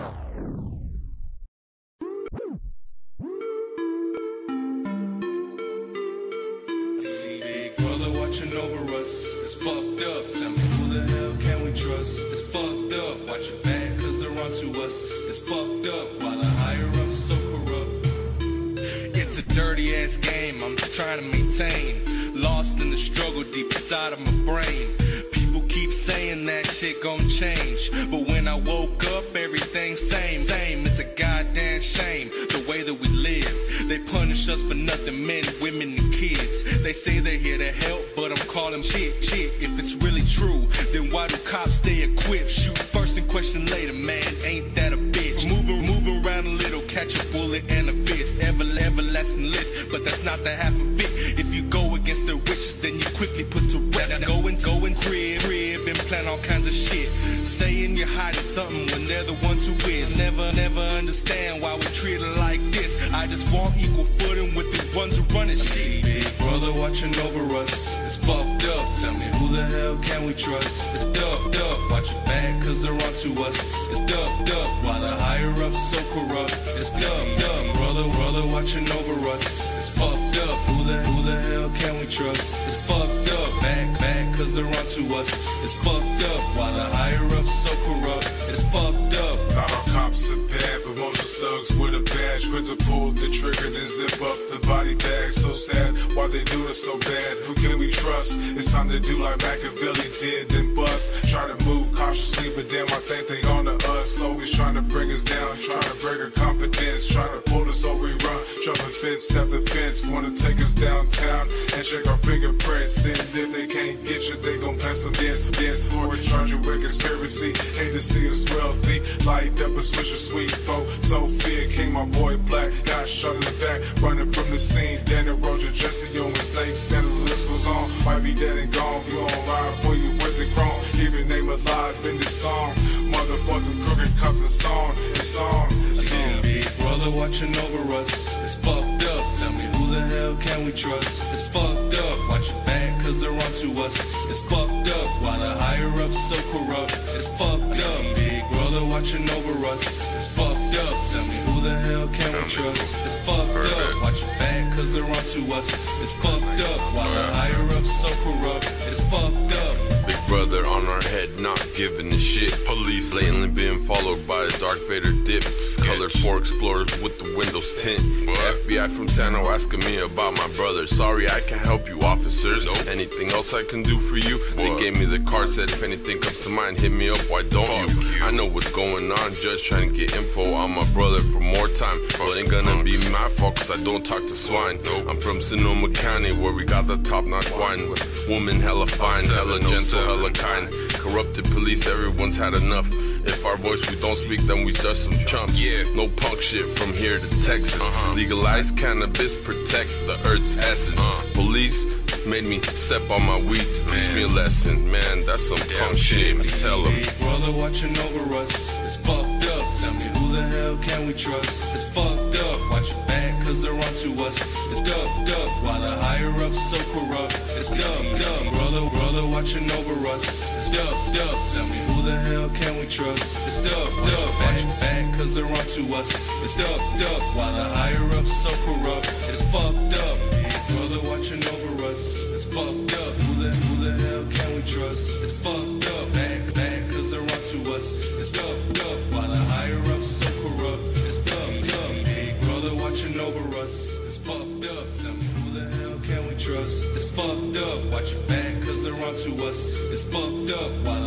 Watching over us, it's fucked up. Tell me who the hell can we trust? It's fucked up. Watch your back, cause they're onto us. It's fucked up while the higher ups so corrupt. It's a dirty ass game, I'm just trying to maintain. Lost in the struggle deep inside of my brain. People keep saying that shit gon' change, but when I woke up, everything's same. It's a goddamn shame, the way that we live. They punish us for nothing, men, women, and kids. They say they're here to help, but I'm calling shit. If it's really true, then why do cops stay equipped? Shoot first and question later, man, ain't that a bitch? Moving around a little, catch a bullet and a fist. Everlasting list, but that's not the half of it. If you go against their wishes, then you quickly put to rest. Go and crib and plan all kinds of shit. Saying you're hiding something when they're the ones who is. Never understand why we treat it like this. I just want equal footing with the ones who running shit. Big brother watching over us. It's fucked up. Tell me who the hell can we trust? It's ducked up. Watch your back cause they're onto us. It's ducked up while the higher ups so corrupt. It's ducked up. Brother watching over us. It's fucked up. Who the hell can we trust? It's fucked up. Back cause they're onto us. It's fucked up while the higher ups so corrupt. It's fucked up. Not all cops are bad, but most are slugs with a badge. Quick to pull the trigger, then zip up the body bag. So sad, why they do this so bad? Who can we trust? It's time to do like Machiavelli did, then bust. Try to move cautiously, but damn, I think they on to us. Always trying to bring us down, trying to break our confidence, trying to pull us over, we run, jumping fence after fence. Wanna take us downtown and check our fingerprints. And if they can't get you, they gon' pass some dance. Or charge you with conspiracy. Hate to see us wealthy. Light up a swisher sweet folk. Sophia King, my boy Black, got shot in the back, running from the scene. Daniel Roger, Jesse Owens, Nate Sanders, the list goes on. Might be dead and gone. We gon' ride for you with the chrome. Keep your name alive in this song. Motherfucking crooked cops, it's on. It's on. It's on. Big brother watching over us. It's fucked up. Tell me who the hell can we trust? It's fucked up. Watch your back cause they're onto us. It's fucked up while the higher ups so corrupt. It's fucked up. Big brother watching over us. It's fucked up. Tell me who the hell can we trust? It's fucked up. Watch your back cause they're onto us. It's fucked up while the higher ups so corrupt. It's fucked up. Big brother on our head, not giving a shit. Police blatantly being followed by a Darth Vader dip. Colored 4 Explorers with the windows tint. FBI from Sano asking me about my brother. Sorry, I can't help you, officers. Anything else I can do for you? They gave me the card, said if anything comes to mind, hit me up, why don't you? I know what's going on, judge trying to get info on my brother for more time. Well, it ain't gonna be my fault cause I don't talk to swine. I'm from Sonoma County where we got the top-notch wine. Woman hella fine, hella gentle, hella kind. Corrupted police, everyone's had enough. If our voice we don't speak, then we just some chumps. No punk shit from here to Texas. Legalize cannabis, protect the earth's essence. Police made me step on my weed to teach me a lesson. Man, that's some punk shit. Tell them. Brother watching over us. It's fucked up. Tell me who the hell can we trust? It's fucked up. Watch your back cause they're onto us. It's ducked up while the higher ups so corrupt. It's ducked up. Brother watching over us. It's ducked up. Tell me who the hell can we trust? It's ducked up. Watch your back cause they're onto us. It's ducked up while the higher ups so corrupt. It's fucked up. Brother watching over us. It's fucked up. Who the hell can we trust? It's fucked up. Back cause they're onto us. It's ducked up while the higher ups so corrupt. It's fucked up. Big brother watching over us. It's fucked up. Tell me who the hell can we trust? It's fucked up. Watch your back cause they're onto us. It's fucked up while